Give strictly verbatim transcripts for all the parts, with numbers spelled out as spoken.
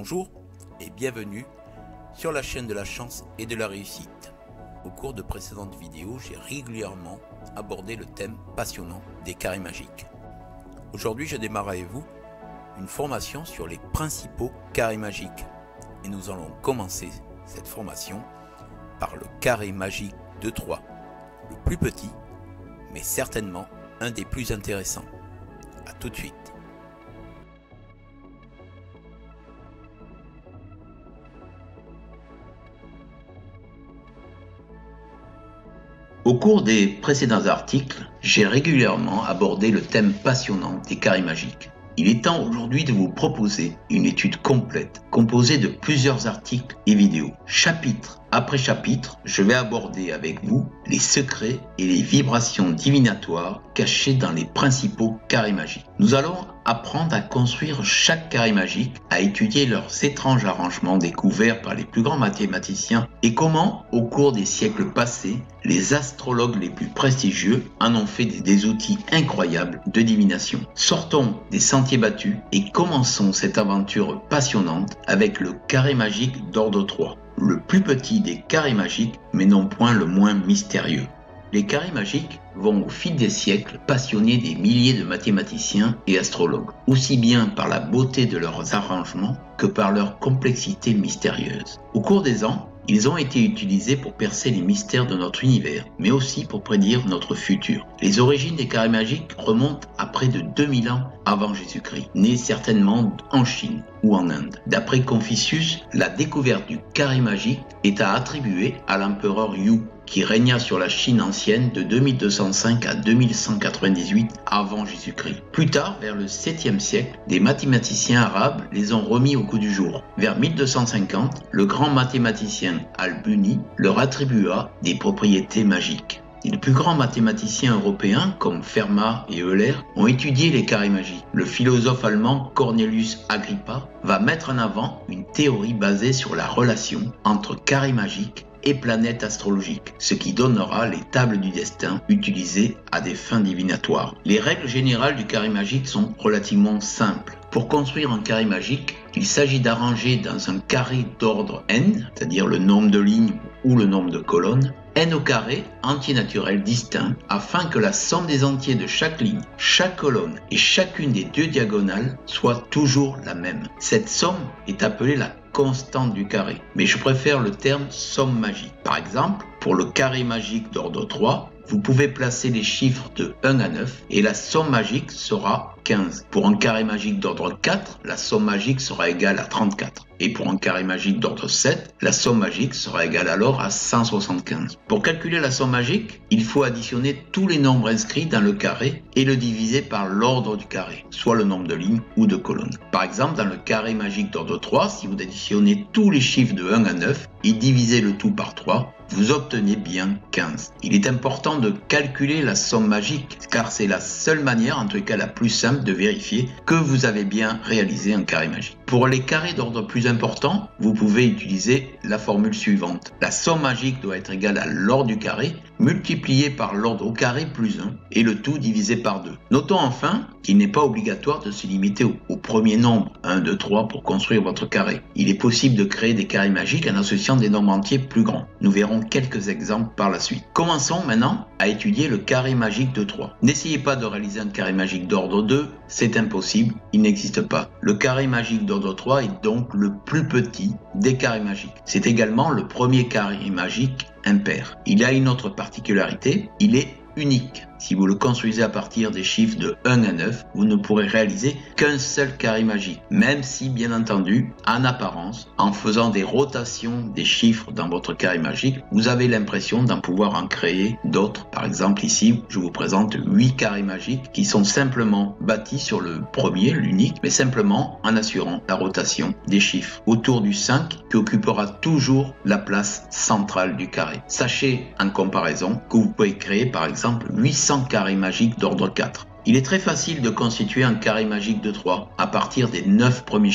Bonjour et bienvenue sur la chaîne de la chance et de la réussite. Au cours de précédentes vidéos, j'ai régulièrement abordé le thème passionnant des carrés magiques. Aujourd'hui, je démarre avec vous une formation sur les principaux carrés magiques. Et nous allons commencer cette formation par le carré magique de trois, le plus petit, mais certainement un des plus intéressants. A tout de suite. Au cours des précédents articles, j'ai régulièrement abordé le thème passionnant des carrés magiques. Il est temps aujourd'hui de vous proposer une étude complète, composée de plusieurs articles et vidéos. Chapitre après chapitre, je vais aborder avec vous les secrets et les vibrations divinatoires cachées dans les principaux carrés magiques. Nous allons apprendre à construire chaque carré magique, à étudier leurs étranges arrangements découverts par les plus grands mathématiciens et comment, au cours des siècles passés, les astrologues les plus prestigieux en ont fait des, des outils incroyables de divination. Sortons des sentiers battus et commençons cette aventure passionnante avec le carré magique d'ordre trois. Le plus petit des carrés magiques, mais non point le moins mystérieux. Les carrés magiques vont au fil des siècles passionner des milliers de mathématiciens et astrologues, aussi bien par la beauté de leurs arrangements que par leur complexité mystérieuse. Au cours des ans, ils ont été utilisés pour percer les mystères de notre univers, mais aussi pour prédire notre futur. Les origines des carrés magiques remontent à près de deux mille ans avant Jésus-Christ, nés certainement en Chine ou en Inde. D'après Confucius, la découverte du carré magique est à attribuer à l'empereur Yu, qui régna sur la Chine ancienne de deux mille deux cent cinq à deux mille cent quatre-vingt-dix-huit avant Jésus-Christ. Plus tard, vers le septième siècle, des mathématiciens arabes les ont remis au goût du jour. Vers mille deux cent cinquante, le grand mathématicien Al-Buni leur attribua des propriétés magiques. Les plus grands mathématiciens européens, comme Fermat et Euler, ont étudié les carrés magiques. Le philosophe allemand Cornelius Agrippa va mettre en avant une théorie basée sur la relation entre carrés magiques et planètes astrologiques, ce qui donnera les tables du destin utilisées à des fins divinatoires. Les règles générales du carré magique sont relativement simples. Pour construire un carré magique, il s'agit d'arranger dans un carré d'ordre n, c'est-à-dire le nombre de lignes ou le nombre de colonnes, n au carré entiers naturels distincts afin que la somme des entiers de chaque ligne, chaque colonne et chacune des deux diagonales soit toujours la même. Cette somme est appelée la constante du carré, mais je préfère le terme somme magique. Par exemple, pour le carré magique d'ordre trois, vous pouvez placer les chiffres de un à neuf et la somme magique sera quinze. Pour un carré magique d'ordre quatre, la somme magique sera égale à trente-quatre. Et pour un carré magique d'ordre sept, la somme magique sera égale alors à cent soixante-quinze. Pour calculer la somme magique, il faut additionner tous les nombres inscrits dans le carré et le diviser par l'ordre du carré, soit le nombre de lignes ou de colonnes. Par exemple, dans le carré magique d'ordre trois, si vous additionnez tous les chiffres de un à neuf et divisez le tout par trois, vous obtenez bien quinze. Il est important de calculer la somme magique car c'est la seule manière, en tout cas la plus simple, de vérifier que vous avez bien réalisé un carré magique. Pour les carrés d'ordre plus important, vous pouvez utiliser la formule suivante. La somme magique doit être égale à l'ordre du carré multiplié par l'ordre au carré plus un et le tout divisé par deux. Notons enfin qu'il n'est pas obligatoire de se limiter au, au premier nombre, un, deux, trois, pour construire votre carré. Il est possible de créer des carrés magiques en associant des nombres entiers plus grands. Nous verrons quelques exemples par la suite. Commençons maintenant à étudier le carré magique de trois. N'essayez pas de réaliser un carré magique d'ordre deux, c'est impossible, il n'existe pas. Le carré magique d'ordre trois est donc le plus petit des carrés magiques. C'est également le premier carré magique impair. Il a une autre particularité, il est unique. Si vous le construisez à partir des chiffres de un à neuf, vous ne pourrez réaliser qu'un seul carré magique, même si, bien entendu, en apparence, en faisant des rotations des chiffres dans votre carré magique, vous avez l'impression d'en pouvoir en créer d'autres. Par exemple, ici, je vous présente huit carrés magiques qui sont simplement bâtis sur le premier, l'unique, mais simplement en assurant la rotation des chiffres autour du cinq qui occupera toujours la place centrale du carré. Sachez, en comparaison, que vous pouvez créer, par exemple, huit cents carrés magiques d'ordre quatre. Il est très facile de constituer un carré magique de trois à partir des neuf premiers chiffres.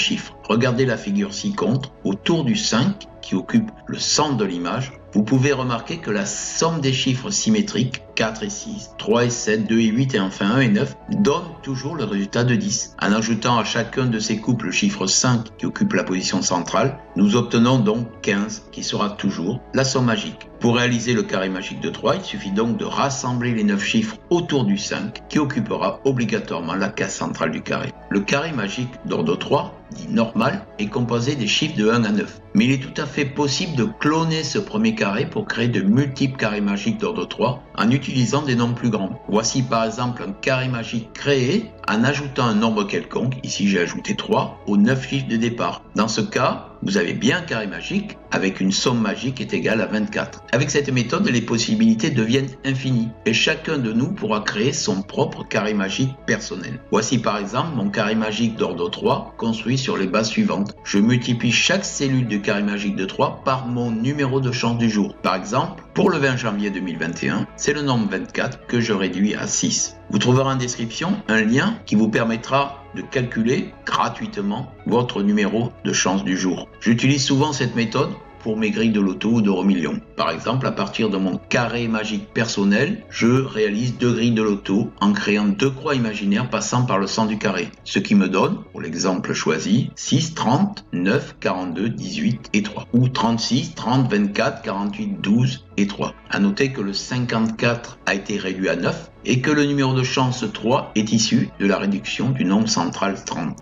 Regardez la figure ci-contre, autour du cinq, qui occupe le centre de l'image, vous pouvez remarquer que la somme des chiffres symétriques, quatre et six, trois et sept, deux et huit et enfin un et neuf, donne toujours le résultat de dix. En ajoutant à chacun de ces couples le chiffre cinq qui occupe la position centrale, nous obtenons donc quinze, qui sera toujours la somme magique. Pour réaliser le carré magique de trois, il suffit donc de rassembler les neuf chiffres autour du cinq, qui occupera obligatoirement la case centrale du carré. Le carré magique d'ordre trois, dit normal, est composé des chiffres de un à neuf. Mais il est tout à fait possible de cloner ce premier carré pour créer de multiples carrés magiques d'ordre trois en utilisant des nombres plus grands. Voici par exemple un carré magique créé en ajoutant un nombre quelconque, ici j'ai ajouté trois, aux neuf chiffres de départ. Dans ce cas, vous avez bien un carré magique avec une somme magique est égale à vingt-quatre. Avec cette méthode, les possibilités deviennent infinies et chacun de nous pourra créer son propre carré magique personnel. Voici par exemple mon carré magique d'ordre trois construit sur les bases suivantes. Je multiplie chaque cellule du carré magique de trois par mon numéro de chance du jour. Par exemple, pour le vingt janvier deux mille vingt et un, c'est le nombre vingt-quatre que je réduis à six. Vous trouverez en description un lien qui vous permettra de calculer gratuitement votre numéro de chance du jour. J'utilise souvent cette méthode pour mes grilles de loto ou d'euro million. Par exemple, à partir de mon carré magique personnel, je réalise deux grilles de loto en créant deux croix imaginaires passant par le centre du carré. Ce qui me donne, pour l'exemple choisi, six, trente, neuf, quarante-deux, dix-huit et trois. Ou trente-six, trente, vingt-quatre, quarante-huit, douze et trois. À noter que le cinquante-quatre a été réduit à neuf et que le numéro de chance trois est issu de la réduction du nombre central trente.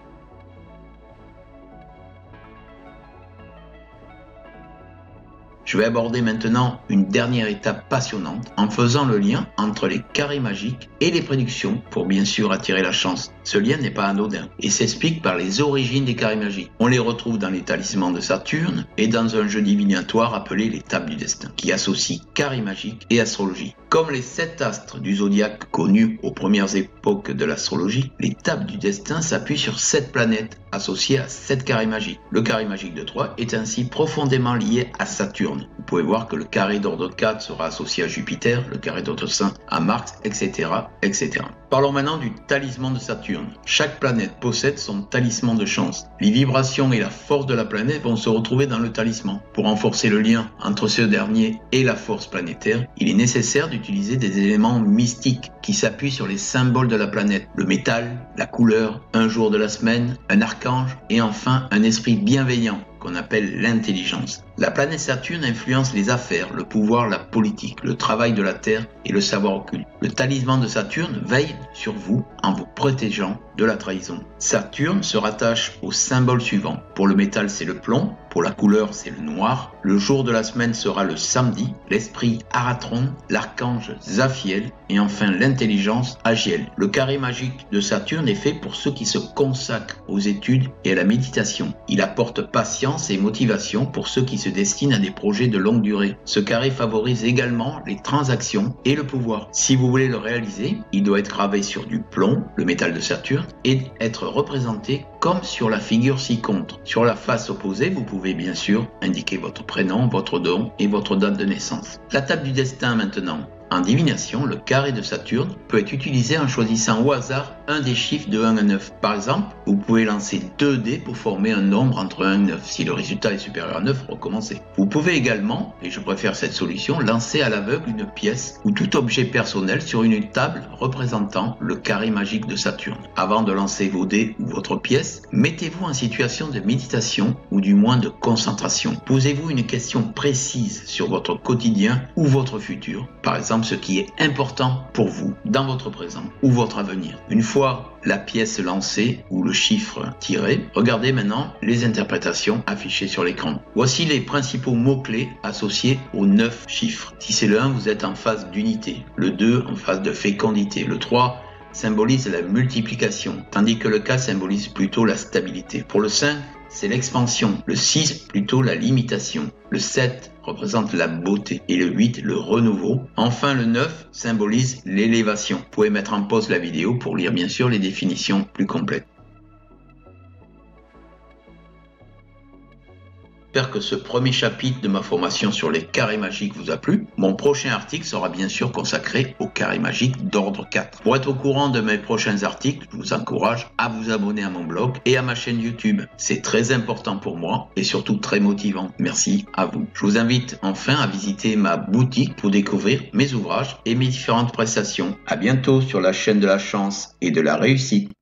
Je vais aborder maintenant une dernière étape passionnante en faisant le lien entre les carrés magiques et les prédictions pour bien sûr attirer la chance. Ce lien n'est pas anodin et s'explique par les origines des carrés magiques. On les retrouve dans les talismans de Saturne et dans un jeu divinatoire appelé les tables du destin qui associe carrés magiques et astrologie. Comme les sept astres du zodiaque connus aux premières époques de l'astrologie, les tables du destin s'appuient sur sept planètes associées à sept carrés magiques. Le carré magique de trois est ainsi profondément lié à Saturne. Vous pouvez voir que le carré d'ordre quatre sera associé à Jupiter, le carré d'ordre cinq à Mars, et cetera, et cetera. Parlons maintenant du talisman de Saturne. Chaque planète possède son talisman de chance. Les vibrations et la force de la planète vont se retrouver dans le talisman. Pour renforcer le lien entre ce dernier et la force planétaire, il est nécessaire d'utiliser des éléments mystiques qui s'appuient sur les symboles de la planète. Le métal, la couleur, un jour de la semaine, un archange et enfin un esprit bienveillant qu'on appelle l'intelligence. La planète Saturne influence les affaires, le pouvoir, la politique, le travail de la Terre et le savoir occulte. Le talisman de Saturne veille sur vous en vous protégeant de la trahison. Saturne se rattache au symbole suivant. Pour le métal, c'est le plomb. Pour la couleur, c'est le noir. Le jour de la semaine sera le samedi. L'esprit Aratron, l'archange Zaphiel et enfin l'intelligence Agiel. Le carré magique de Saturne est fait pour ceux qui se consacrent aux études et à la méditation. Il apporte patience et motivation pour ceux qui se destinent à des projets de longue durée. Ce carré favorise également les transactions et le pouvoir. Si vous voulez le réaliser, il doit être gravé sur du plomb, le métal de Saturne, et être représenté comme sur la figure ci-contre. Sur la face opposée, vous pouvez bien sûr indiquer votre prénom, votre don et votre date de naissance. La table du destin maintenant. En divination, le carré de Saturne peut être utilisé en choisissant au hasard un des chiffres de un à neuf. Par exemple, vous pouvez lancer deux dés pour former un nombre entre un et neuf. Si le résultat est supérieur à neuf, recommencez. Vous pouvez également, et je préfère cette solution, lancer à l'aveugle une pièce ou tout objet personnel sur une table représentant le carré magique de Saturne. Avant de lancer vos dés ou votre pièce, mettez-vous en situation de méditation ou du moins de concentration. Posez-vous une question précise sur votre quotidien ou votre futur. Par exemple, ce qui est important pour vous dans votre présent ou votre avenir. Une fois la pièce lancée ou le chiffre tiré, regardez maintenant les interprétations affichées sur l'écran. Voici les principaux mots-clés associés aux neuf chiffres. Si c'est le un, vous êtes en phase d'unité. Le deux, en phase de fécondité. Le trois symbolise la multiplication, tandis que le quatre symbolise plutôt la stabilité. Pour le cinq, c'est l'expansion. Le six, plutôt la limitation. Le sept représente la beauté. Et le huit, le renouveau. Enfin, le neuf symbolise l'élévation. Vous pouvez mettre en pause la vidéo pour lire bien sûr les définitions plus complètes. J'espère que ce premier chapitre de ma formation sur les carrés magiques vous a plu. Mon prochain article sera bien sûr consacré aux carrés magiques d'ordre quatre. Pour être au courant de mes prochains articles, je vous encourage à vous abonner à mon blog et à ma chaîne YouTube. C'est très important pour moi et surtout très motivant. Merci à vous. Je vous invite enfin à visiter ma boutique pour découvrir mes ouvrages et mes différentes prestations. À bientôt sur la chaîne de la chance et de la réussite.